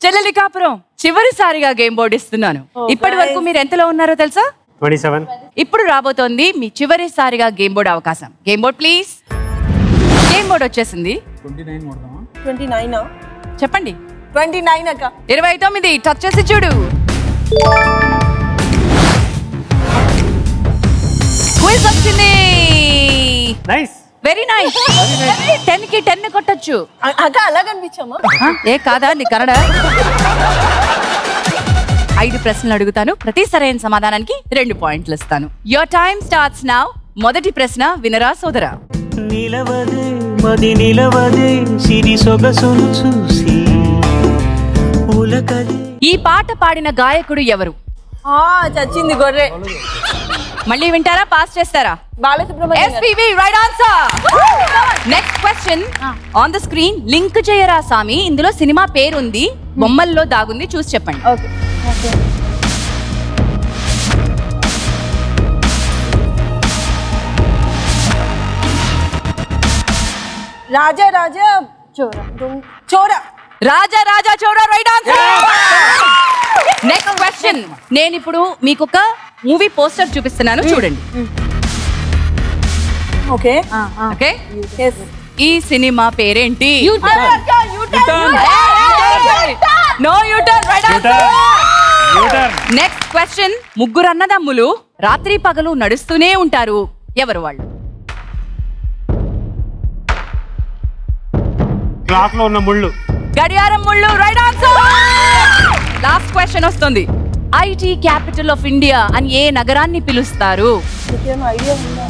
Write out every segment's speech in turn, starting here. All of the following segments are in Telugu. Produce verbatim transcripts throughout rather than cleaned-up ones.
చెల్లెలి కాపురం చివరిసారిగా గేమ్ బోర్డు ఇస్తున్నాను. ఇప్పటి వరకు మీరు ఎంతలో ఉన్నారో తెలుసా? Twenty seven. ఇప్పుడు రాబోతోంది మీ చివరిసారిగా గేమ్ బోర్డు అవకాశం. Game board please. Game board వచ్చేసింది. ట్వంటీ నైన్ చెప్పండి. ట్వంటీ నైన్ అక్క. ఇరవై తొమ్మిది. టచ్ చేసి చూడు. క్విజ్ వచ్చింది. Nice, very nice. టెన్ కి టెన్ కొట్టచ్చు అక్క. అలా కనిపించామా? ఏ కాదా నీ కన్నడ? ఐదు ప్రశ్నలు అడుగుతాను, ప్రతి సరైన సమాధానానికి రెండు పాయింట్లు ఇస్తాను. Your time starts now. మొదటి ప్రశ్న వినరా సోదరా. నిలవదే మది నిలవదే సిరి సొగసును చూసి ఉలకదే. ఈ పాట పాడిన గాయకుడు ఎవరు? ఆ చచ్చింది గొర్రె. మళ్ళీ వింటారా, పాస్ చేస్తారా? Balasubrahmanyam. SPB right answer. Next question on the screen. Link చేయరా సామి. ఇందులో సినిమా పేరు ఉంది, బొమ్మల్లో దాగుంది, చూసి చెప్పండి. Okay. Raja Raja Chora Chora Raja Raja Chora right answer. Next question. నేను ఇప్పుడు మీకు ఒక మూవీ పోస్టర్ చూపిస్తున్నాను, చూడండి. Okay okay. yes. ఈ సినిమా పేరేంటి? No U turn right answer. Next question. ముగ్గురు అన్నదమ్ములు రాత్రి పగలు నడుస్తూనే ఉంటారు, ఎవరు వాళ్ళు? క్లాక్ లో ఉన్న ముళ్ళు. గడియారం ముళ్ళు రైట్ ఆన్సర్. లాస్ట్ క్వశ్చన్ వస్తుంది. ఐటీ క్యాపిటల్ ఆఫ్ ఇండియా అని ఏ నగరాన్ని పిలుస్తారు? ఐడియా ఉందా?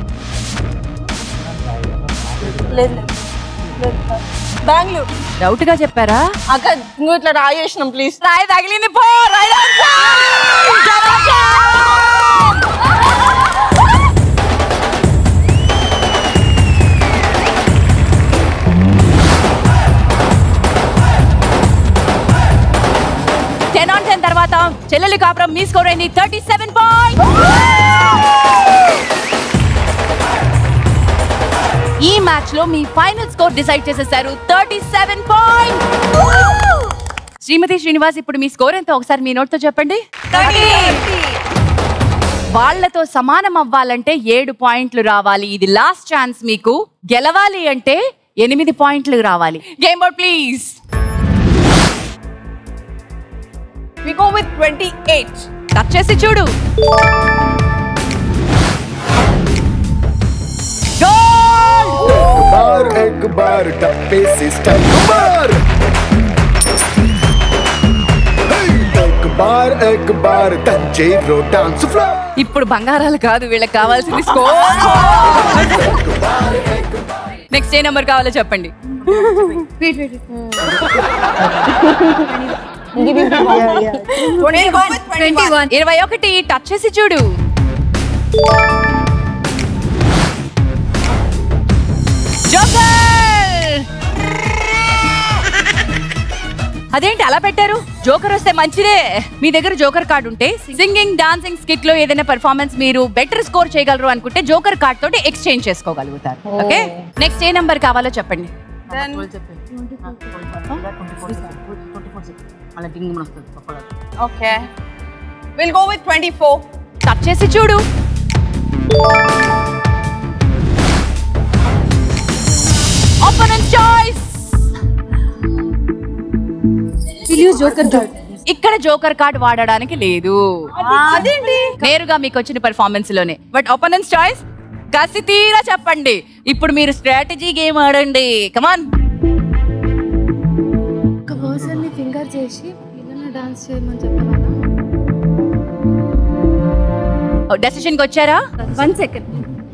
లేదు బెంగళూరు. డౌట్ గా చెప్పారా అక్క? ఇంకో ఇట్లా రాయేసినాం ప్లీజ్. రాయి తగిలింది పో. Right answer. Ten on ten తర్వాత చెల్లెలి కాపురం మీ స్కోర్ అయింది థర్టీ సెవెన్ పాయింట్. ఈ మ్యాచ్ లో మీ ఫైనల్ స్కోర్ డిసైడ్ చేసేసారు థర్టీ సెవెన్ పాయింట్. శ్రీమతి శ్రీనివాస్, ఇప్పుడు మీ స్కోర్ ఎంత ఒకసారి మీ నోట్ తో చెప్పండి. వాళ్లతో సమానం అవ్వాలంటే ఏడు పాయింట్లు రావాలి. ఇది లాస్ట్ ఛాన్స్ మీకు. గెలవాలి అంటే ఎనిమిది పాయింట్లు రావాలి. Game board please. We go with twenty-eight. Touch చేసి చూడు. बार एक बार टप्पे से स्टेप बार एक बार एक बार तंजीरो डांस फ्लोर. ఇప్పుడు బంగారాలు కాదు వీళ్ళకి కావాల్సింది స్కోర్. నెక్స్ట్ ఏ నెంబర్ కావాలో చెప్పండి. ఇరవై ఒకటి. టచ్ చేసి చూడు. జోకర్. అదేంటి అలా పెట్టారు? జోకర్ వస్తే మంచిదే. మీ దగ్గర జోకర్ కార్డు ఉంటే సింగింగ్ డాన్సింగ్ స్కిట్ లో ఏదైనా పర్ఫార్మెన్స్ మీరు బెటర్ స్కోర్ చేయగలరు అనుకుంటే జోకర్ కార్డ్ తోటి ఎక్స్చేంజ్ చేసుకోగలుగుతారు. ఓకే. నెక్స్ట్ ఏ నెంబర్ కావాలో చెప్పండి. Okay. We'll go with twenty-four. Touch చేసి చూడు. Opponent choice. ఇక్కడ జోకర్ కార్డ్ వాడడానికి లేదు. అదేంటి? నేరుగా మీకు వచ్చిన పర్ఫార్మెన్స్ లోనే. But opponent choice. కసి తీరా చెప్పండి. ఇప్పుడు మీరు స్ట్రాటజీ గేమ్ ఆడండి. కమాన్. ఒక పర్సన్ ని ఫింగర్ చేసి పిల్లల్ని డాన్స్ చేయమని చెప్పాలా? డెసిషన్ కి వచ్చారా? One second.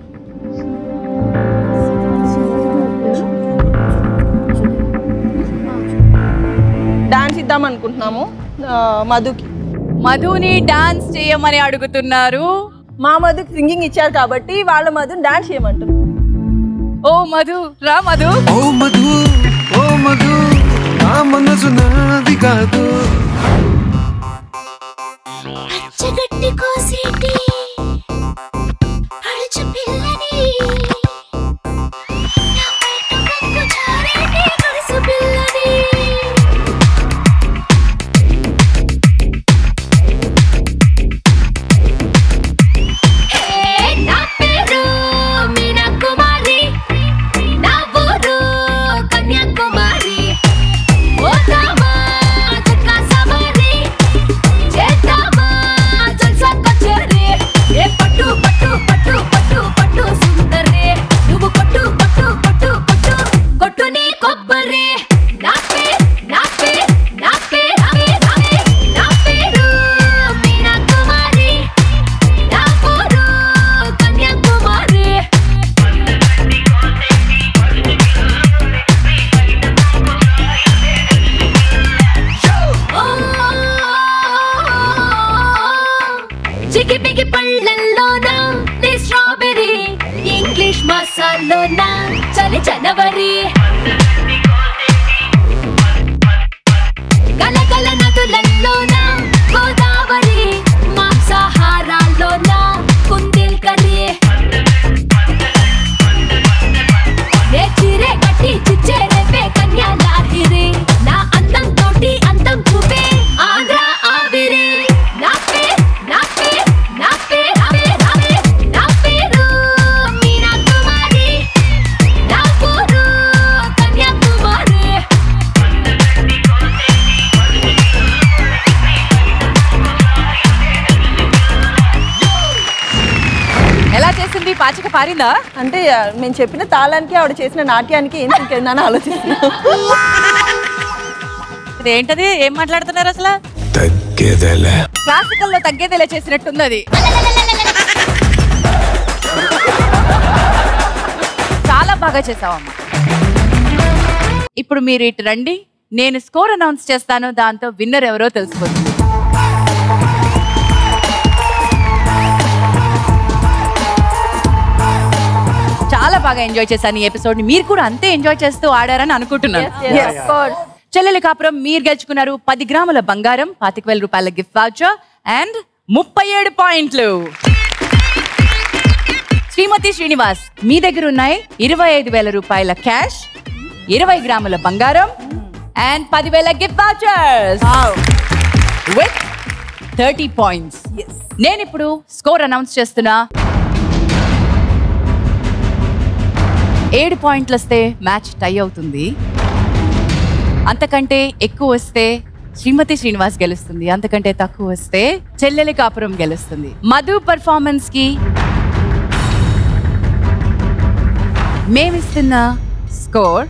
డాన్స్ ఇద్దాం అనుకుంటున్నాము మధుకి. మధుని డాన్స్ చేయమని అడుగుతున్నారు. మా మధుకి సింగింగ్ ఇచ్చారు కాబట్టి వాళ్ళ మధుని డాన్స్ చేయమంటారు. ఓ మధు రా. మధు. ఓ మధు ఓ మధు నా మనసు నాది కాదు. పచ్చగట్టి కోసేటి అడుచు పిల్లని నా పైట కొంగు జారేటి గడుసు పిల్లని హారాల్లోన చలి జనవరి గలగల నదులల్లోన గోదావరి మాంసాహారాల్లోన కుందేల్ కర్రీ నే చీరే కట్టి చిచ్చేరే కన్యా లాహిరి నా అందం తోటి అందం చూపే ఆంధ్ర ఆవిరి నా పేరు నా పేరు నా పేరు రావే రావే నా పేరు మీనా కుమారి నా ఊరు కన్యాకుమారి ఎలా చేసింది పాచిక పారిందా అంటే ఆ, మేము చెప్పిన తాళానికి ఆవిడ చేసిన నాట్యానికి ఏం ఇంకేందని ఆలోచిస్తున్నాం. ఇదేంటది ఏం మాట్లాడుతున్నారు అసలు తగ్గేదేలే క్లాసికల్ లో తగ్గేదేలా చేసినట్టుంది అది చాలా బాగా చేసావమ్మా ఇప్పుడు మీరు ఇటు రండి నేను స్కోర్ అనౌన్స్ చేస్తాను దాంతో విన్నర్ ఎవరో తెలిసిపోతుంది చాలా బాగా ఎంజాయ్ చేశాను ఈ ఎపిసోడ్ ని మీరు కూడా అంతే ఎంజాయ్ చేస్తూ ఆడారని అనుకుంటున్నాను Yes, of course. చెల్లెలి కాపురం మీరు గెలుచుకున్నారు పది గ్రాముల బంగారం పాతిక వేల రూపాయల గిఫ్ట్ వౌచర్ అండ్ ముప్పై ఏడు పాయింట్లు శ్రీమతి శ్రీనివాస్ మీ దగ్గర ఉన్నాయి ఇరవై ఐదు వేల రూపాయల క్యాష్ ఇరవై గ్రాముల బంగారం అండ్ పదివేల gift vouchers with thirty points నేను ఇప్పుడు స్కోర్ అనౌన్స్ చేస్తున్నా ఏడు పాయింట్లు వస్తే మ్యాచ్ టై అవుతుంది అంతకంటే ఎక్కువ వస్తే శ్రీమతి శ్రీనివాస్ గెలుస్తుంది అంతకంటే తక్కువ వస్తే చెల్లెలి కాపురం గెలుస్తుంది మధు పర్ఫార్మెన్స్ కి మేమిస్తున్న స్కోర్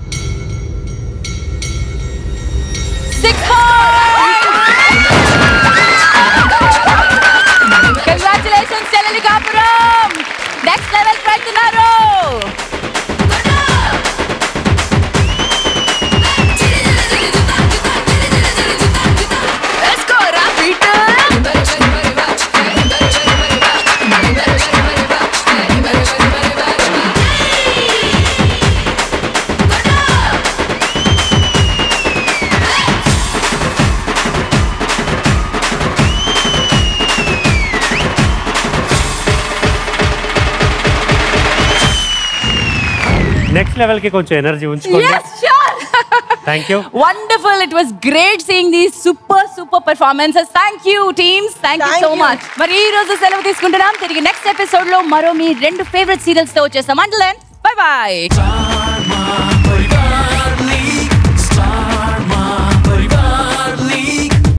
కంగ్రాచులేషన్స్ చెల్లెలి కాపురం నెక్స్ట్ లెవెల్ పెడుతున్నారు నెక్స్ట్ లెవెల్ కి కొంచెం ఎనర్జీ ఉంచుకోండి Yes, sure. Thank you Wonderful. It was great seeing these super, super performances. Thank you, teams. Thank you Thank so you. much. మరి ఈ రోజు సెలవు తీసుకుంటున్నాం తిరిగి నెక్స్ట్ ఎపిసోడ్ లో మరో మీ రెండు ఫేవరెట్ సీరియల్స్ తో వచ్చేస్తాం. Until then, bye bye.